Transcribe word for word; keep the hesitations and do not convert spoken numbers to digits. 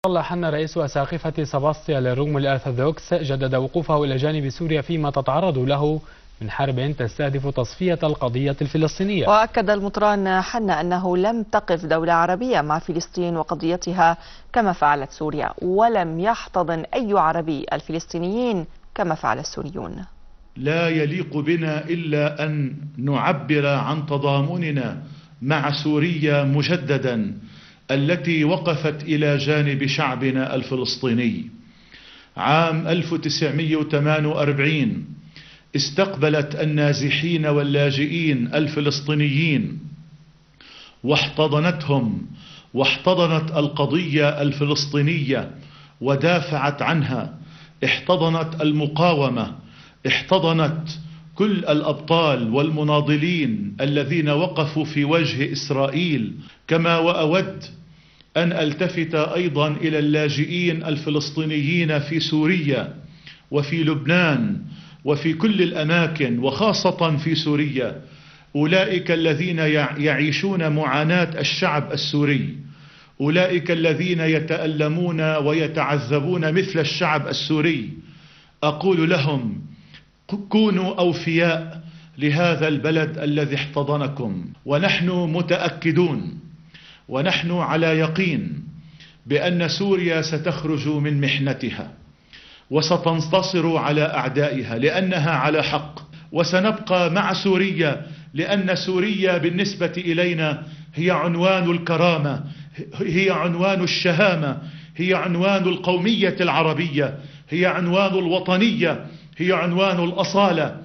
الله حنا رئيس أساقفة سباسطيا للروم الأرثوذكس جدد وقوفه إلى جانب سوريا فيما تتعرض له من حرب تستهدف تصفية القضية الفلسطينية. وأكد المطران حنا أنه لم تقف دولة عربية مع فلسطين وقضيتها كما فعلت سوريا، ولم يحتضن أي عربي الفلسطينيين كما فعل السوريون. لا يليق بنا إلا أن نعبر عن تضامننا مع سوريا مجددا التي وقفت إلى جانب شعبنا الفلسطيني. عام ألف وتسعمئة وثمانية وأربعين استقبلت النازحين واللاجئين الفلسطينيين واحتضنتهم واحتضنت القضية الفلسطينية ودافعت عنها، احتضنت المقاومة، احتضنت كل الأبطال والمناضلين الذين وقفوا في وجه إسرائيل. كما وأود أن ألتفت أيضا إلى اللاجئين الفلسطينيين في سوريا وفي لبنان وفي كل الأماكن وخاصة في سوريا، أولئك الذين يعيشون معاناة الشعب السوري، أولئك الذين يتألمون ويتعذبون مثل الشعب السوري. أقول لهم: كونوا أوفياء لهذا البلد الذي احتضنكم، ونحن متأكدون ونحن على يقين بأن سوريا ستخرج من محنتها وستنتصر على أعدائها لأنها على حق، وسنبقى مع سوريا لأن سوريا بالنسبة إلينا هي عنوان الكرامة، هي عنوان الشهامة، هي عنوان القومية العربية، هي عنوان الوطنية، هي عنوان الأصالة.